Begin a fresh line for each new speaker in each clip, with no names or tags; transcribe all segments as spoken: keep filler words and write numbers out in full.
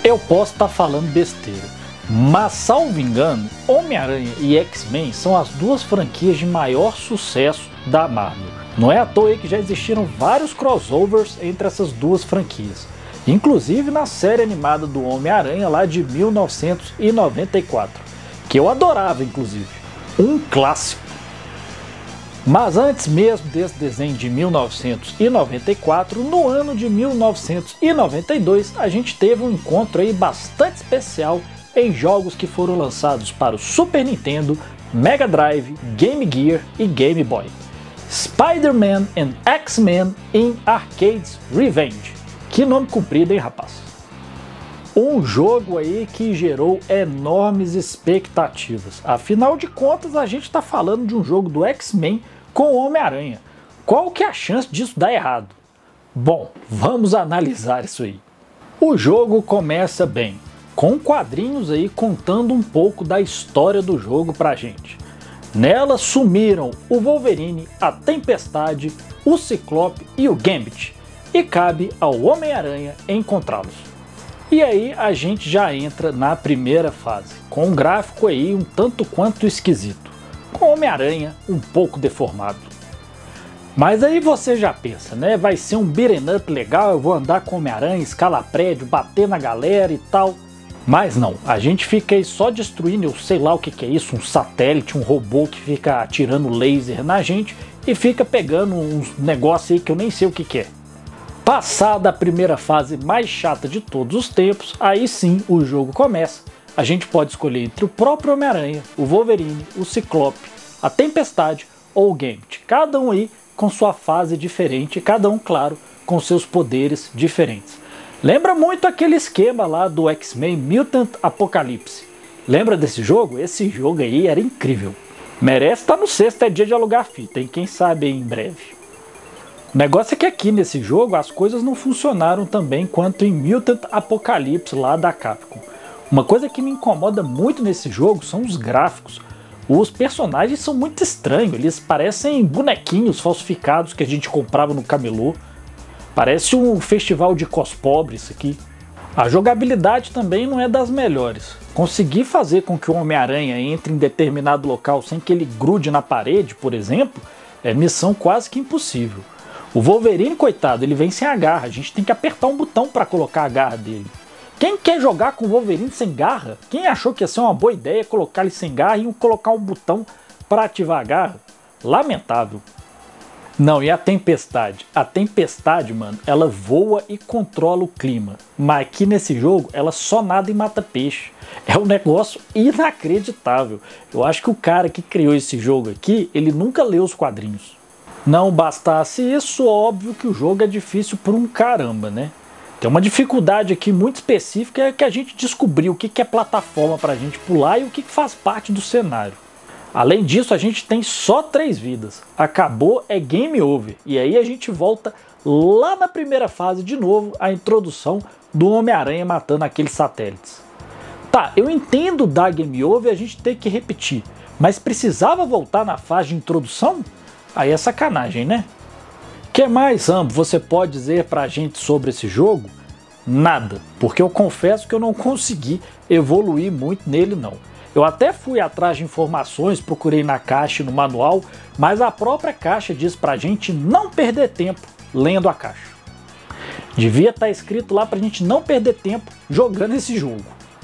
Eu posso estar falando besteira, mas salvo engano, Homem-Aranha e X-Men são as duas franquias de maior sucesso da Marvel. Não é à toa que já existiram vários crossovers entre essas duas franquias, inclusive na série animada do Homem-Aranha lá de mil novecentos e noventa e quatro, que eu adorava inclusive, um clássico. Mas antes mesmo desse desenho de mil novecentos e noventa e quatro, no ano de mil novecentos e noventa e dois, a gente teve um encontro aí bastante especial em jogos que foram lançados para o Super Nintendo, Mega Drive, Game Gear e Game Boy. Spider-Man and X-Men in Arcades Revenge. Que nome comprido, hein, rapaz? Um jogo aí que gerou enormes expectativas. Afinal de contas, a gente está falando de um jogo do X-Men com o Homem-Aranha. Qual que é a chance disso dar errado? Bom, vamos analisar isso aí. O jogo começa bem, com quadrinhos aí contando um pouco da história do jogo pra gente. Nela sumiram o Wolverine, a Tempestade, o Ciclope e o Gambit, e cabe ao Homem-Aranha encontrá-los. E aí a gente já entra na primeira fase, com um gráfico aí um tanto quanto esquisito, com o Homem-Aranha um pouco deformado. Mas aí você já pensa, né? Vai ser um beat'em up legal, eu vou andar com o Homem-Aranha, escalar prédio, bater na galera e tal. Mas não, a gente fica aí só destruindo, eu sei lá o que que é isso, um satélite, um robô que fica atirando laser na gente e fica pegando uns negócios aí que eu nem sei o que que é. Passada a primeira fase mais chata de todos os tempos, aí sim o jogo começa. A gente pode escolher entre o próprio Homem-Aranha, o Wolverine, o Ciclope, a Tempestade ou o Gambit. Cada um aí com sua fase diferente, cada um, claro, com seus poderes diferentes. Lembra muito aquele esquema lá do X-Men Mutant Apocalypse. Lembra desse jogo? Esse jogo aí era incrível. Merece estar no sexto é dia de alugar fita, hein? Quem sabe aí em breve. O negócio é que aqui nesse jogo as coisas não funcionaram tão bem quanto em Mutant Apocalypse lá da Capcom. Uma coisa que me incomoda muito nesse jogo são os gráficos. Os personagens são muito estranhos, eles parecem bonequinhos falsificados que a gente comprava no camelô. Parece um festival de cospobre isso aqui. A jogabilidade também não é das melhores. Conseguir fazer com que o Homem-Aranha entre em determinado local sem que ele grude na parede, por exemplo, é missão quase que impossível. O Wolverine, coitado, ele vem sem a garra, a gente tem que apertar um botão para colocar a garra dele. Quem quer jogar com o Wolverine sem garra? Quem achou que ia ser uma boa ideia colocar ele sem garra e colocar um botão para ativar a garra? Lamentável. Não, e a Tempestade? A Tempestade, mano, ela voa e controla o clima. Mas aqui nesse jogo, ela só nada e mata peixe. É um negócio inacreditável. Eu acho que o cara que criou esse jogo aqui, ele nunca leu os quadrinhos. Não bastasse isso, óbvio que o jogo é difícil por um caramba, né? Tem uma dificuldade aqui muito específica, é que a gente descobriu o que é plataforma pra gente pular e o que faz parte do cenário. Além disso, a gente tem só três vidas. Acabou, é game over. E aí a gente volta lá na primeira fase de novo, a introdução do Homem-Aranha matando aqueles satélites. Tá, eu entendo dar game over e a gente ter que repetir, mas precisava voltar na fase de introdução? Aí é sacanagem, né? O que mais, Rambo, você pode dizer pra gente sobre esse jogo? Nada, porque eu confesso que eu não consegui evoluir muito nele não. Eu até fui atrás de informações, procurei na caixa e no manual, mas a própria caixa diz pra gente não perder tempo lendo a caixa. Devia estar escrito lá pra gente não perder tempo jogando esse jogo.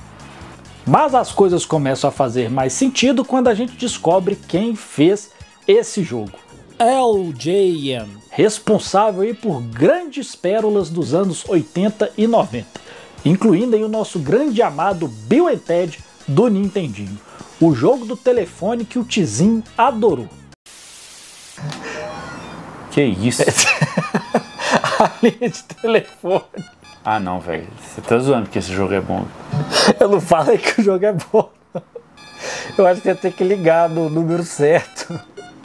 Mas as coisas começam a fazer mais sentido quando a gente descobre quem fez esse jogo. L J N, responsável aí por grandes pérolas dos anos oitenta e noventa, incluindo aí o nosso grande amado Bill and Ted do Nintendinho, o jogo do telefone que o Tizinho adorou.
Que isso?
A linha de telefone.
Ah não, velho, você tá zoando que esse jogo é bom.
Eu não falei que o jogo é bom. Eu acho que ia ter que ligar no número certo.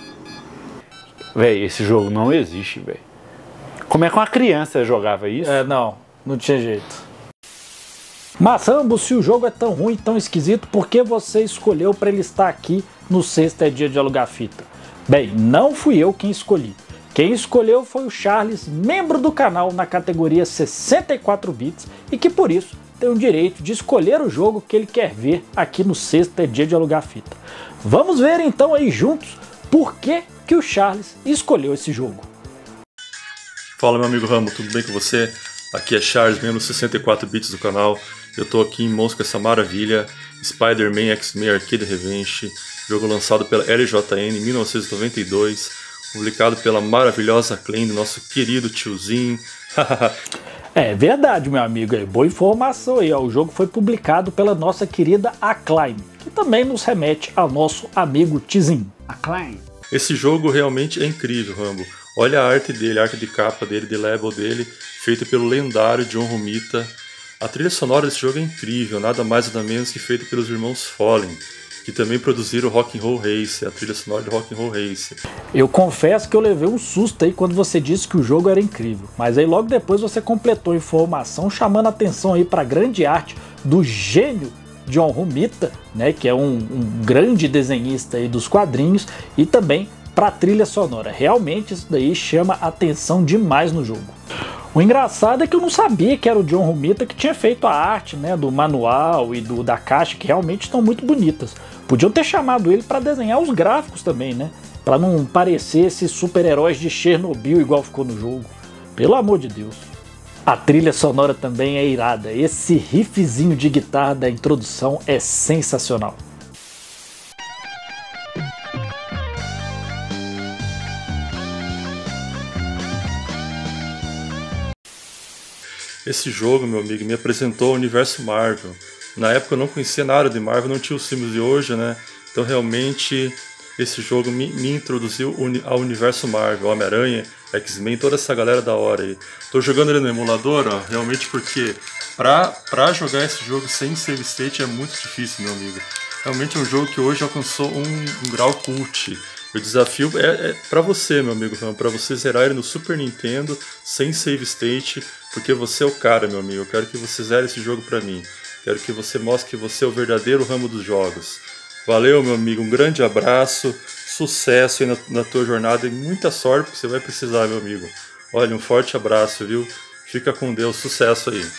Véi, esse jogo não existe, velho. Como é que uma criança jogava isso?
É, não, não tinha jeito. Mas, Rambo, se o jogo é tão ruim, tão esquisito, por que você escolheu para ele estar aqui no sexto é dia de alugar fita? Bem, não fui eu quem escolhi. Quem escolheu foi o Charles, membro do canal na categoria sessenta e quatro bits, e que por isso tem o direito de escolher o jogo que ele quer ver aqui no Sexta é Dia de Alugar Fita. Vamos ver então aí juntos por que, que o Charles escolheu esse jogo.
Fala, meu amigo Rambo, tudo bem com você? Aqui é Charles, membro sessenta e quatro bits do canal. Eu tô aqui em mãos com essa maravilha, Spider-Man X-Men Arcade Revenge, jogo lançado pela L J N em mil novecentos e noventa e dois, publicado pela maravilhosa Acclaim do nosso querido tiozinho.
É verdade, meu amigo, é boa informação aí, ó. O jogo foi publicado pela nossa querida Acclaim, que também nos remete ao nosso amigo tiozinho.
Acclaim.
Esse jogo realmente é incrível, Rambo. Olha a arte dele, a arte de capa dele, de label dele, feita pelo lendário John Romita. A trilha sonora desse jogo é incrível, nada mais nada menos que feita pelos irmãos Fallen, que também produziram Rock'n'Roll Race, a trilha sonora de Rock'n'Roll Race.
Eu confesso que eu levei um susto aí quando você disse que o jogo era incrível, mas aí logo depois você completou a informação chamando a atenção aí para a grande arte do gênio John Romita, né, que é um, um grande desenhista aí dos quadrinhos, e também para a trilha sonora. Realmente isso daí chama atenção demais no jogo. O engraçado é que eu não sabia que era o John Romita que tinha feito a arte, né, do manual e do, da caixa, que realmente estão muito bonitas. Podiam ter chamado ele para desenhar os gráficos também, né, para não parecer esses super-heróis de Chernobyl igual ficou no jogo. Pelo amor de Deus. A trilha sonora também é irada. Esse riffzinho de guitarra da introdução é sensacional.
Esse jogo, meu amigo, me apresentou o universo Marvel. Na época eu não conhecia nada de Marvel, não tinha os filmes de hoje, né? Então realmente esse jogo me, me introduziu ao universo Marvel, Homem-Aranha, X-Men, toda essa galera da hora aí. Tô jogando ele no emulador, ó, realmente porque pra, pra jogar esse jogo sem save state é muito difícil, meu amigo. Realmente é um jogo que hoje alcançou um, um grau cult. O desafio é, é para você, meu amigo, para você zerar ele no Super Nintendo sem save state, porque você é o cara, meu amigo. Eu quero que você zere esse jogo pra mim. Quero que você mostre que você é o verdadeiro Rambo dos jogos. Valeu, meu amigo. Um grande abraço, sucesso aí na, na tua jornada e muita sorte, porque você vai precisar, meu amigo. Olha, um forte abraço, viu? Fica com Deus. Sucesso aí.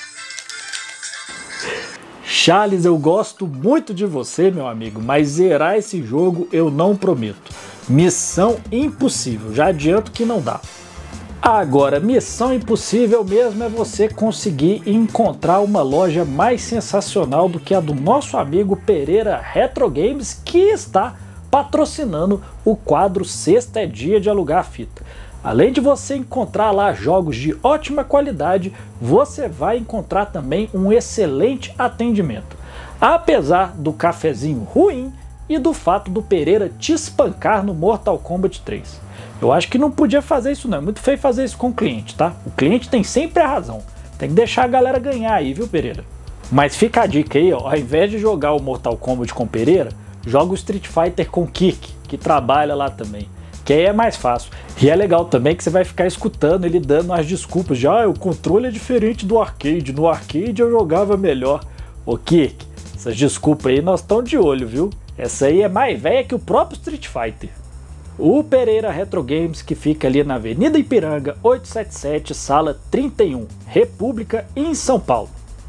Charles, eu gosto muito de você, meu amigo, mas zerar esse jogo eu não prometo. Missão impossível, já adianto que não dá. Agora, missão impossível mesmo é você conseguir encontrar uma loja mais sensacional do que a do nosso amigo Pereira Retro Games, que está patrocinando o quadro Sexta é Dia de Alugar Fita. Além de você encontrar lá jogos de ótima qualidade, você vai encontrar também um excelente atendimento. Apesar do cafezinho ruim e do fato do Pereira te espancar no Mortal Kombat três. Eu acho que não podia fazer isso não, é muito feio fazer isso com o cliente, tá? O cliente tem sempre a razão, tem que deixar a galera ganhar aí, viu, Pereira? Mas fica a dica aí, ó, ao invés de jogar o Mortal Kombat com o Pereira, joga o Street Fighter com o Kirk, que trabalha lá também, que aí é mais fácil. E é legal também que você vai ficar escutando ele dando as desculpas de ah, o controle é diferente do arcade, no arcade eu jogava melhor. Ô Kirk, essas desculpas aí nós estamos de olho, viu? Essa aí é mais velha que o próprio Street Fighter. O Pereira Retro Games, que fica ali na Avenida Ipiranga oitocentos e setenta e sete, sala trinta e um, República, em São Paulo.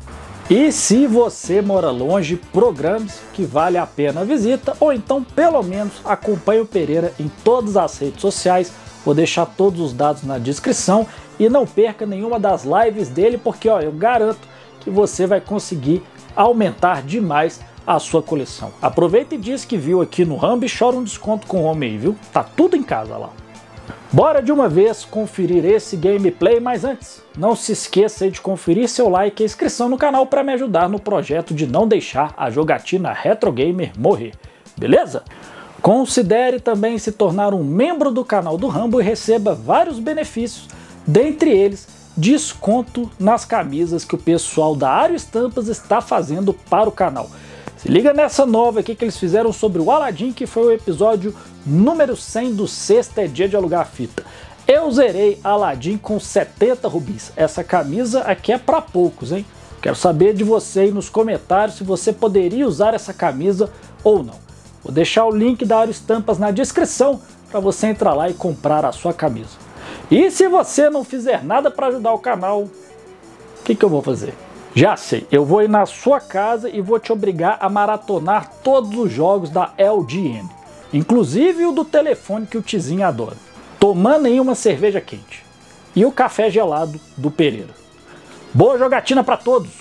E se você mora longe, programe-se que vale a pena a visita, ou então pelo menos acompanhe o Pereira em todas as redes sociais. Vou deixar todos os dados na descrição e não perca nenhuma das lives dele, porque ó, eu garanto que você vai conseguir aumentar demais a sua coleção. Aproveita e diz que viu aqui no Rambo e chora um desconto com o homem aí, viu? Tá tudo em casa lá. Bora de uma vez conferir esse gameplay, mas antes, não se esqueça de conferir seu like e inscrição no canal para me ajudar no projeto de não deixar a jogatina Retro Gamer morrer, beleza? Considere também se tornar um membro do canal do Rambo e receba vários benefícios, dentre eles desconto nas camisas que o pessoal da Ario Estampas está fazendo para o canal. Se liga nessa nova aqui que eles fizeram sobre o Aladdin, que foi o episódio número cem do Sexta é Dia de Alugar Fita. Eu zerei Aladdin com setenta rubis. Essa camisa aqui é para poucos, hein? Quero saber de você aí nos comentários se você poderia usar essa camisa ou não. Vou deixar o link da Ario Estampas na descrição para você entrar lá e comprar a sua camisa. E se você não fizer nada para ajudar o canal, o que, que eu vou fazer? Já sei, eu vou ir na sua casa e vou te obrigar a maratonar todos os jogos da L G N. Inclusive o do telefone que o Tizinho adora. Tomando aí uma cerveja quente. E o café gelado do Pereira. Boa jogatina pra todos!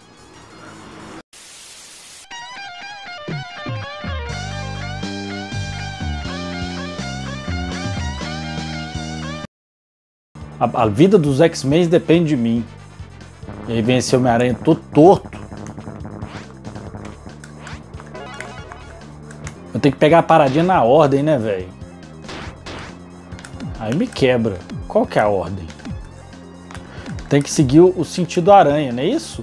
A, a vida dos X-Men depende de mim. E aí vem esse Homem-Aranha todo torto. Eu tenho que pegar a paradinha na ordem, né, velho? Aí me quebra. Qual que é a ordem? Tem que seguir o, o sentido aranha, não é isso?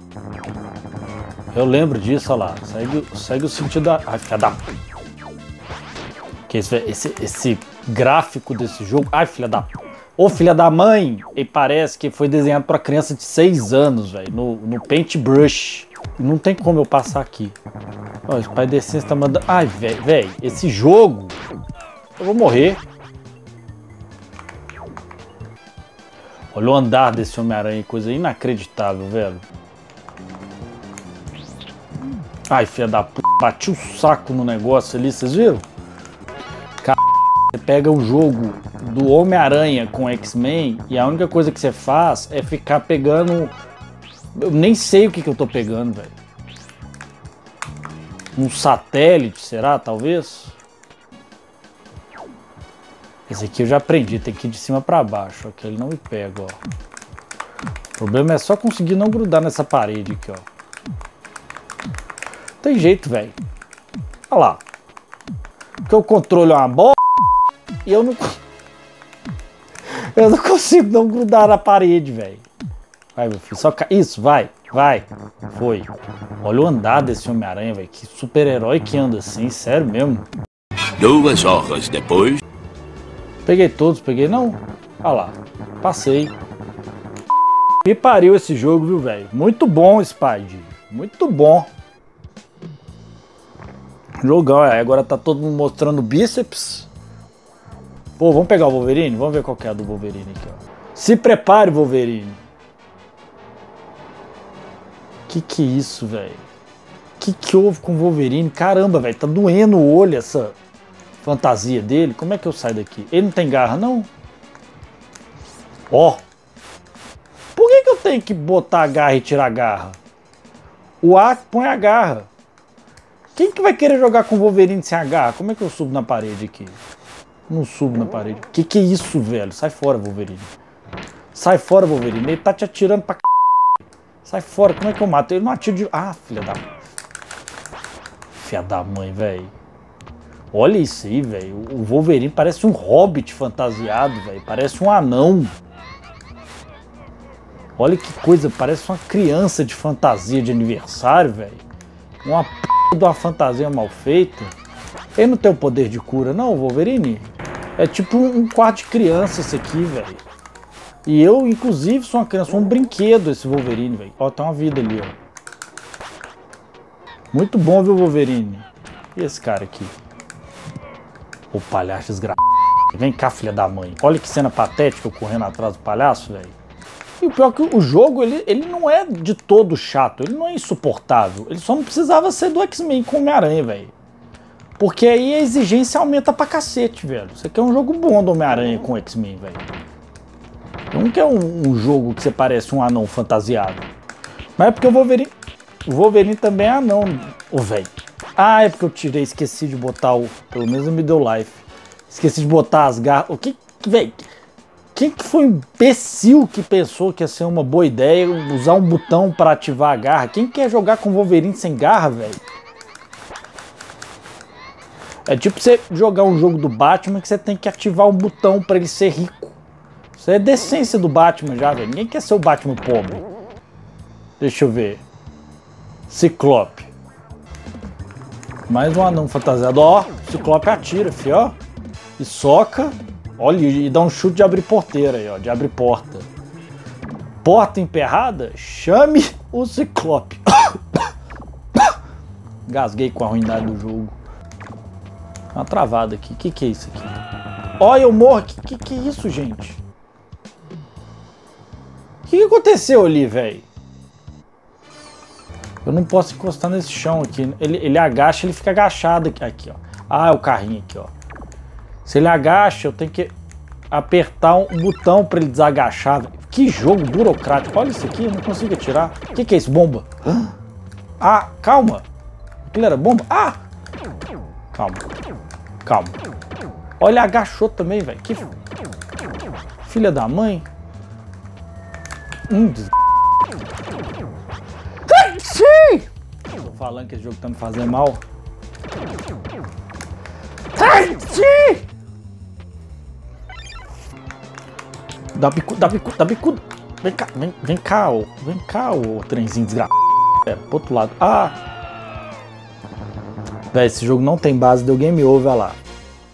Eu lembro disso, olha lá. Segue, segue o sentido da... Ai, filha da... Que esse, esse, esse gráfico desse jogo... Ai, filha da... Ô, filha da mãe! E parece que foi desenhado para criança de seis anos, velho. No, no Paintbrush. Não tem como eu passar aqui. Ó, o Pai Decência tá mandando... Ai, velho, velho. Esse jogo... Eu vou morrer. Olha o andar desse Homem-Aranha, coisa inacreditável, velho. Ai, filha da p... Bati o saco no negócio ali, vocês viram? Car... Você pega o jogo do Homem-Aranha com X-Men e a única coisa que você faz é ficar pegando... Eu nem sei o que, que eu tô pegando, velho. Um satélite, será? Talvez? Esse aqui eu já aprendi, tem que ir de cima pra baixo, ó, que ele não me pega, ó. O problema é só conseguir não grudar nessa parede aqui, ó. Tem jeito, velho. Olha lá. Porque o controle é uma bola e eu não... Eu não consigo não grudar na parede, velho. Vai, meu filho, só... Isso, vai, vai. Foi. Olha o andar desse Homem-Aranha, velho. Que super-herói que anda assim, sério mesmo.
Duas horas depois...
Peguei todos, peguei não? Olha lá, passei. Me pariu esse jogo, viu, velho? Muito bom, Spidey. Muito bom. Jogão, é. Agora tá todo mundo mostrando bíceps. Pô, vamos pegar o Wolverine? Vamos ver qual que é a do Wolverine aqui, ó. Se prepare, Wolverine. Que que é isso, velho? Que que houve com o Wolverine? Caramba, velho, tá doendo o olho essa... fantasia dele. Como é que eu saio daqui? Ele não tem garra, não? Ó. Por que que eu tenho que botar a garra e tirar a garra? O A põe a garra. Quem que vai querer jogar com o Wolverine sem a garra? Como é que eu subo na parede aqui? Não subo na parede. Que que é isso, velho? Sai fora, Wolverine. Sai fora, Wolverine. Ele tá te atirando pra c... Sai fora. Como é que eu mato? Ele não atira de... Ah, filha da... Filha da mãe, velho. Olha isso aí, velho. O Wolverine parece um hobbit fantasiado, velho. Parece um anão. Olha que coisa, parece uma criança de fantasia de aniversário, velho. Uma p de uma fantasia mal feita. Ele não tem o poder de cura, não, o Wolverine? É tipo um quarto de criança esse aqui, velho. E eu, inclusive, sou uma criança, sou um brinquedo esse Wolverine, velho. Ó, tem uma vida ali, ó. Muito bom, viu, Wolverine? E esse cara aqui? O palhaço desgraçado. Vem cá, filha da mãe. Olha que cena patética eu correndo atrás do palhaço, velho. E o pior é que o jogo, ele, ele não é de todo chato. Ele não é insuportável. Ele só não precisava ser do X-Men com Homem-Aranha, velho. Porque aí a exigência aumenta pra cacete, velho. Isso aqui é um jogo bom do Homem-Aranha com X-Men, velho. Não que é um, um jogo que você parece um anão fantasiado. Mas é porque o Wolverine... O Wolverine também é anão, o velho. Ah, é porque eu tirei, esqueci de botar o... Pelo menos me deu life. Esqueci de botar as garras... O que... Véi... Quem que foi um imbecil que pensou que ia ser uma boa ideia usar um botão para ativar a garra? Quem quer jogar com Wolverine sem garra, velho? É tipo você jogar um jogo do Batman que você tem que ativar um botão para ele ser rico. Isso é decência do Batman já, velho. Ninguém quer ser o Batman pobre. Deixa eu ver. Ciclope. Mais um anão fantasiado. Ó, Ciclope atira, fi, ó. E soca. Olha, e dá um chute de abrir porteira aí, ó. De abrir porta. Porta emperrada? Chame o Ciclope. Gasguei com a ruindade do jogo. Uma travada aqui. O que que é isso aqui? Olha, eu morro. Que que, que é isso, gente? O que, que aconteceu ali, velho? Eu não posso encostar nesse chão aqui. Ele, ele agacha, ele fica agachado aqui. Aqui, ó. Ah, é o carrinho aqui, ó. Se ele agacha, eu tenho que apertar um botão pra ele desagachar. Que jogo burocrático. Olha isso aqui, eu não consigo atirar. O que, que é isso? Bomba? Ah, calma. Aquilo era bomba? Ah! Calma. Calma. Olha, agachou também, velho. Que filha da mãe. Hum, des... Tô falando que esse jogo tá me fazendo mal. Dá bicudo, dá bicudo, dá bicudo. Vem cá, vem, vem cá, ó. Vem cá, ô trenzinho desgraçado. É, pro outro lado. Ah! Véi, esse jogo não tem base, deu game over, olha lá.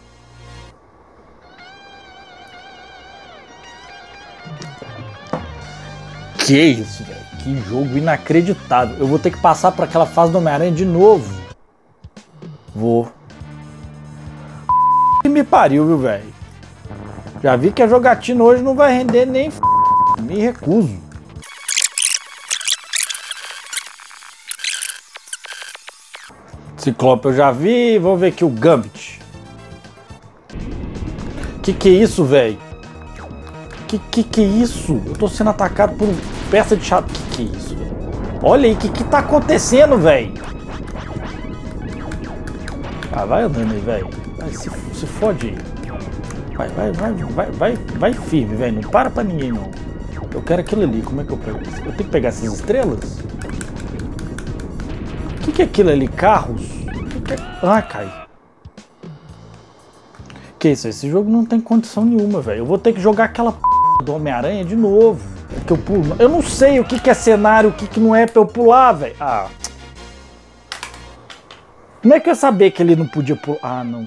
Que isso, velho. Que jogo inacreditável. Eu vou ter que passar por aquela fase do Homem-Aranha de novo. Vou. Que me pariu, viu, velho? Já vi que a jogatina hoje não vai render nem f... Me recuso. Ciclope eu já vi. Vou ver aqui o Gambit. Que que é isso, velho? Que que que é isso? Eu tô sendo atacado por peça de chato. Que que é isso, velho? Olha aí, que que tá acontecendo, velho? Ah, vai andando aí, velho. Vai, se, se fode aí. Vai, vai, vai, vai, vai, vai firme, velho. Não para pra ninguém, não. Eu quero aquilo ali. Como é que eu pego? Eu tenho que pegar essas estrelas? O que que é aquilo ali? Carros? Que é... Ah, cai. Que isso? Esse jogo não tem condição nenhuma, velho. Eu vou ter que jogar aquela p... do Homem-Aranha de novo. É que eu pulo. Eu não sei o que que é cenário, o que que não é pra eu pular, velho. Ah. Como é que eu ia saber que ele não podia pular? Ah, não.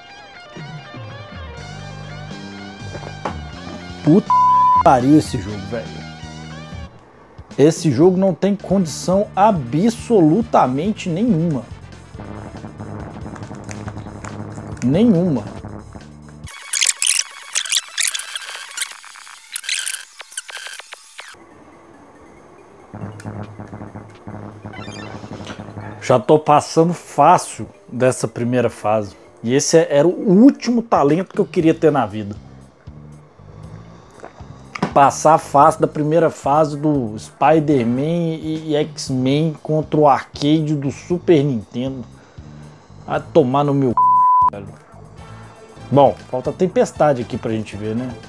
Puta que pariu esse jogo, velho. Esse jogo não tem condição absolutamente nenhuma. Nenhuma. Já tô passando fácil dessa primeira fase. E esse era o último talento que eu queria ter na vida. Passar fácil da primeira fase do Spider-Man e X-Men contra o arcade do Super Nintendo. A tomar no meu c... velho. Bom, falta tempestade aqui pra gente ver, né?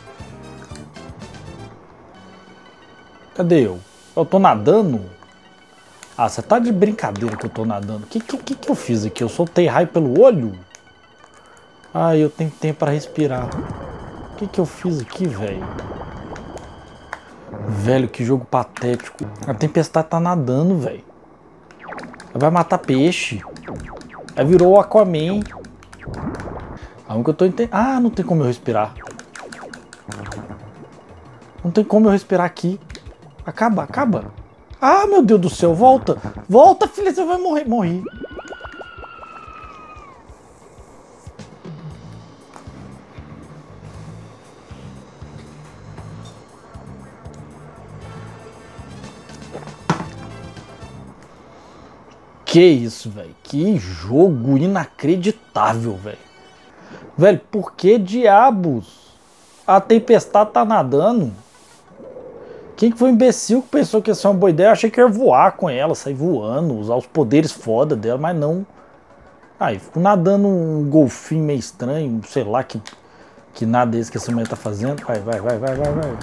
Cadê eu? Eu tô nadando? Ah, você tá de brincadeira que eu tô nadando. O que, que, que eu fiz aqui? Eu soltei raio pelo olho? Ah, eu tenho tempo pra respirar. O que, que eu fiz aqui, velho? Velho, que jogo patético. A tempestade tá nadando, velho. Vai matar peixe. Aí virou o Aquaman. Aonde que eu tô entendendo? Ah, não tem como eu respirar. Não tem como eu respirar aqui. Acaba, acaba. Ah, meu Deus do céu, volta. Volta, filha, você vai morrer. Morri. Que isso, velho. Que jogo inacreditável, velho. Velho, por que diabos a tempestade tá nadando? Quem que foi o imbecil que pensou que ia ser uma boa ideia? Eu achei que eu ia voar com ela, sair voando, usar os poderes foda dela, mas não. Aí, ficou nadando um golfinho meio estranho, sei lá que, que nada é esse que essa mulher tá fazendo. Vai, vai, vai, vai, vai, vai.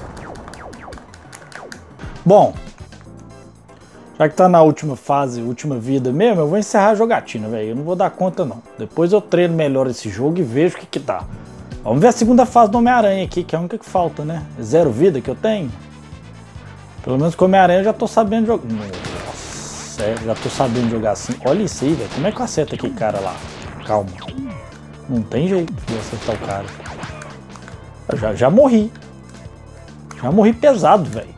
Bom, já que tá na última fase, última vida mesmo, eu vou encerrar a jogatina, velho. Eu não vou dar conta, não. Depois eu treino melhor esse jogo e vejo o que que dá. Vamos ver a segunda fase do Homem-Aranha aqui, que é a única que falta, né? Zero vida que eu tenho. Pelo menos com o Homem-Aranha eu já tô sabendo jogar. Nossa, é, já tô sabendo jogar assim. Olha isso aí, velho. Como é que eu acerto aquele cara lá? Calma. Não tem jeito de acertar o cara. Eu já, já morri. Já morri pesado, velho.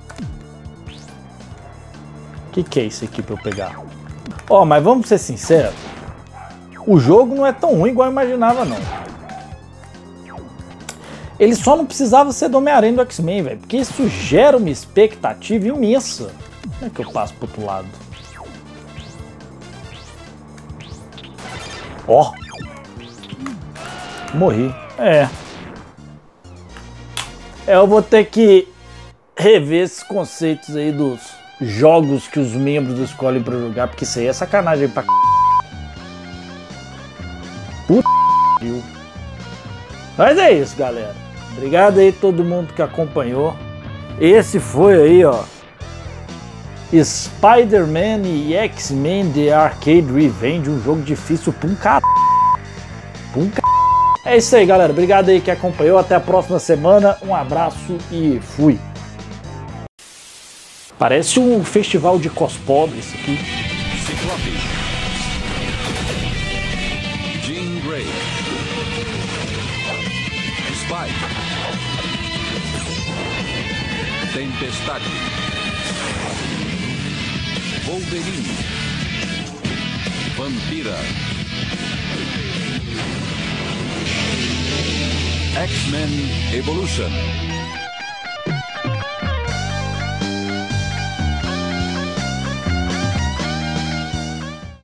O que, que é isso aqui pra eu pegar? Ó, oh, mas vamos ser sinceros. O jogo não é tão ruim igual eu imaginava, não. Ele só não precisava ser do Homem-Aranha do X-Men, velho. Porque isso gera uma expectativa imensa. Como é que eu passo pro outro lado? Ó. Morri. É. É, eu vou ter que rever esses conceitos aí dos jogos que os membros escolhem pra jogar, porque isso aí é sacanagem pra c... Puta que pariu. Mas é isso, galera. Obrigado aí todo mundo que acompanhou. Esse foi aí, ó, Spider-Man e X-Men The Arcade Revenge, um jogo difícil pra um cara. Pra um cara. É isso aí, galera. Obrigado aí que acompanhou. Até a próxima semana. Um abraço e fui. Parece um festival de cospobre isso aqui.
Ciclope. Jean Grey. Spike. Tempestade. Wolverine. Vampira. X-Men Evolution.